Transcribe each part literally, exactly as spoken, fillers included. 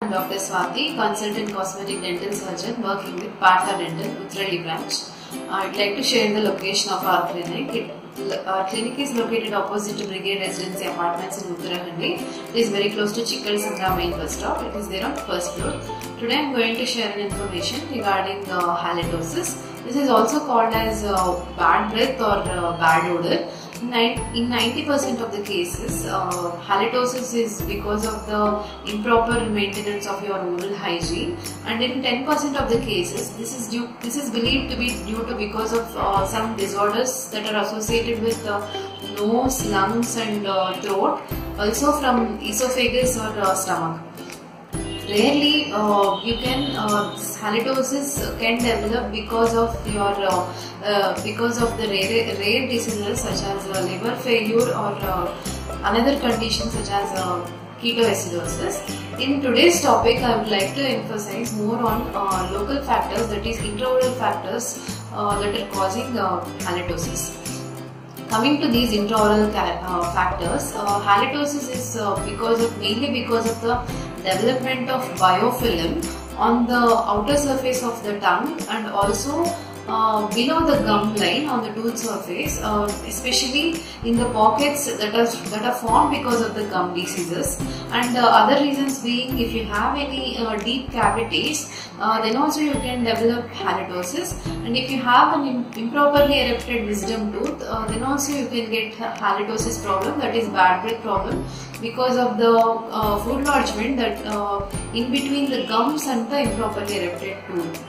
I'm Doctor Swati, consultant cosmetic dental surgeon working with Partha Dental Uttarahalli branch. I'd like to share the location of our clinic. It, our clinic is located opposite to Brigade Residency Apartments in Uttarahalli. It is very close to Chikkalsandra main bus stop. It is there on the first floor. Today I'm going to share an information regarding uh, halitosis. This is also called as uh, bad breath or uh, bad odor. In ninety percent of the cases, uh, halitosis is because of the improper maintenance of your oral hygiene, and in ten percent of the cases, this is due. This is believed to be due to because of uh, some disorders that are associated with uh, nose, lungs, and uh, throat, also from esophagus or uh, stomach. Rarely uh, you can uh, halitosis can develop because of your uh, uh, because of the rare, rare diseases such as uh, liver failure or uh, another condition such as uh, ketoacidosis. In today's topic, I would like to emphasize more on uh, local factors, that is intraoral factors uh, that are causing uh, halitosis. Coming to these intraoral uh, factors, uh, halitosis is uh, because of mainly because of the development of biofilm on the outer surface of the tongue and also uh, below the gum line on the tooth surface, uh, especially in the pockets that are that are formed because of the gum diseases. And uh, other reasons being, if you have any uh, deep cavities, uh, then also you can develop halitosis. And if you have an improperly erupted wisdom tooth, uh, then also you can get halitosis problem, that is bad breath problem, because of the uh, food lodgement that uh, in between the gums and the improperly erupted tooth.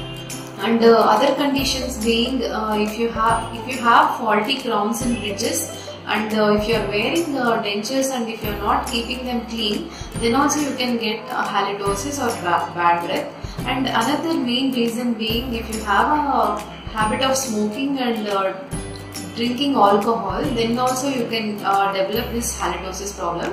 And uh, other conditions being, uh, if you have if you have faulty crowns and bridges, and uh, if you are wearing uh, dentures and if you are not keeping them clean, then also you can get uh, halitosis or bad, bad breath. And another main reason being, if you have a habit of smoking and uh, drinking alcohol, then also you can uh, develop this halitosis problem.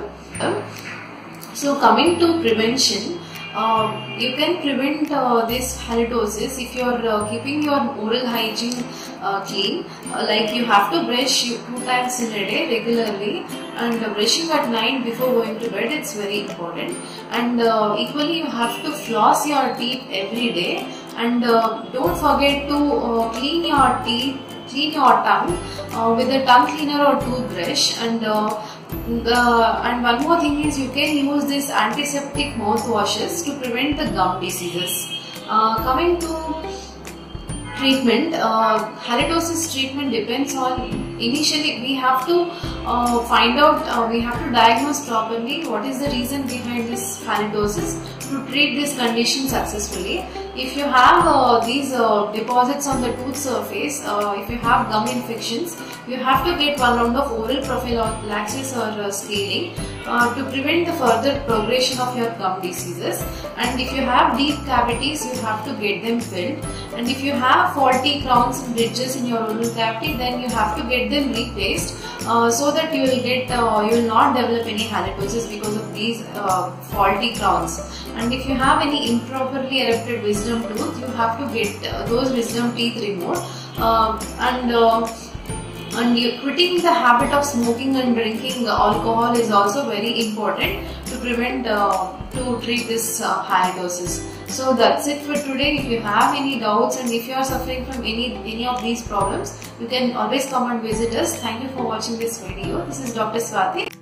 So coming to prevention, uh, you can prevent uh, this halitosis if you are uh, keeping your oral hygiene uh, clean. Uh, like you have to brush two times in a day regularly, and uh, brushing at night before going to bed, it's very important. And uh, equally you have to floss your teeth every day, and uh, don't forget to uh, clean your teeth clean your tongue uh, with a tongue cleaner or toothbrush. And uh, the, and one more thing is, you can use this antiseptic mouthwashes to prevent the gum diseases. Uh, coming to treatment, uh, halitosis treatment depends on, initially we have to uh, find out, uh, we have to diagnose properly what is the reason behind this halitosis to treat this condition successfully. If you have uh, these uh, deposits on the tooth surface, uh, if you have gum infections, you have to get one round of oral prophylaxis or uh, scaling uh, to prevent the further progression of your gum diseases. And if you have deep cavities, you have to get them filled. And if you have faulty crowns and bridges in your oral cavity, then you have to get them replaced uh, so that you will get uh, you will not develop any halitosis because of these uh, faulty crowns. And if you have any improperly erupted wisdom tooth, you have to get uh, those wisdom teeth removed. Uh, and uh, and you, quitting the habit of smoking and drinking alcohol is also very important to prevent uh, to treat this uh, halitosis. So that's it for today. If you have any doubts and if you are suffering from any any of these problems, you can always come and visit us. Thank you for watching this video. This is Doctor Swati.